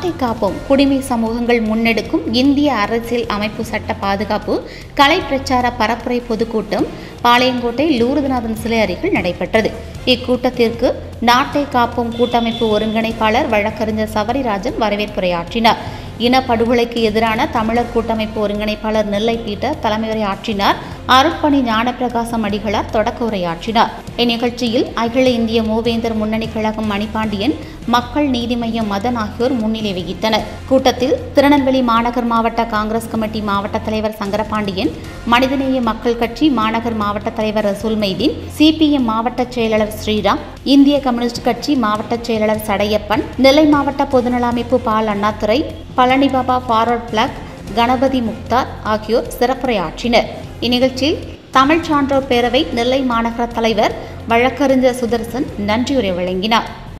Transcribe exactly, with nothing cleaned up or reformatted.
நாட்டை காப்போம் குடிமை சமூகங்கள் முன்னெடுக்கும் இந்திய அரசியல் அமைப்பு சட்ட பாதுகாப்பு கலை பிரச்சார பரப்புரை பொதுக்கூட்டம் பாளையங்கோட்டை லூர்துநாதன் சிலை அருகில் நடைபெற்றது. இக்கூட்டத்திற்கு நாட்டை காப்போம் கூட்டமைப்பு ஒருங்கிணைப்பாளர் வழக்கறிஞர் சபரிராஜன் வரவேற்புரையாற்றினார். இனப்படுகொலைக்கு எதிரான தமிழர் கூட்டமைப்பு ஒருங்கிணைப்பாளர் நெல்லை பீட்டர் தலைமையுரையாற்றினார். அருட்பணி ஞானப்பிரகாசம் அடிகளார் தொடக்க உரையாற்றினார். இந்நிகழ்ச்சியில் அகில இந்திய மூவேந்தர் முன்னணி கழகம் மணிபாண்டியன், மக்கள் நீதி மய்யம் மதன் ஆகியோர் முன்னிலை வகித்தனர். கூட்டத்தில் திருநெல்வேலி மாநகர் மாவட்ட காங்கிரஸ் கமிட்டி மாவட்ட தலைவர் சங்கரபாண்டியன், மனிதநேய மக்கள் கட்சி மாநகர் மாவட்ட தலைவர் ரசூல் மைதீன், சிபிஎம் மாவட்ட செயலாளர் ஸ்ரீராம், இந்திய கம்யூனிஸ்ட் கட்சி மாவட்ட செயலாளர் சடையப்பன், நெல்லை மாவட்ட பொதுநல அமைப்பு பால் அண்ணாதுரை, பழனி பாபா ஃபார்வர்ட் பிளாக் கணபதி முக்தார் ஆகியோர் சிறப்புரையாற்றினர். இந்நிகழ்ச்சியில் தமிழ் சான்றோர் பேரவை நெல்லை மாநகர தலைவர் வழக்கறிஞர் சுதர்சன் நன்றியுரை வழங்கினார்.